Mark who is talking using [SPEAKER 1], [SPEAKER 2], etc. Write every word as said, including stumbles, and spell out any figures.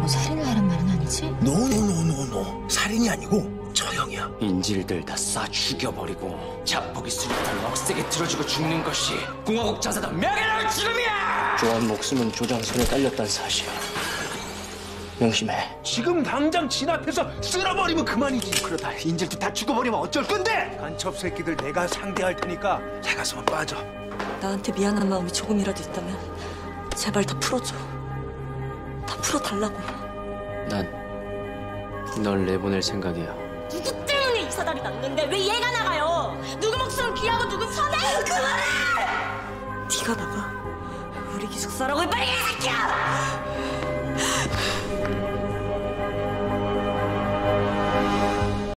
[SPEAKER 1] 살인을 하란 말은 아니지?
[SPEAKER 2] 노노노노노 살인이 아니고 처형이야.
[SPEAKER 3] 인질들 다 싸 죽여버리고 자폭이 수류탄 억세게 틀어주고 죽는 것이 공화국 자사단 명예로운 지름이야! 조한 목숨은 조장 손에 딸렸다는 사실 명심해.
[SPEAKER 2] 지금 당장 진 앞에서 쓸어버리면 그만이지. 그러다 인질도 다 죽어버리면 어쩔 건데? 간첩 새끼들 내가 상대할 테니까 새 가슴은 빠져.
[SPEAKER 4] 나한테 미안한 마음이 조금이라도 있다면 제발 다 풀어줘. 다 풀어달라고.
[SPEAKER 3] 난 널 내보낼 생각이야.
[SPEAKER 4] 누구 때문에 이 사달이 났는데 왜 얘가 나가요? 누구 목숨은 귀하고 누군 선해? 그만해! 네가 나가. 우리 기숙사라고 빨리 이 새끼야!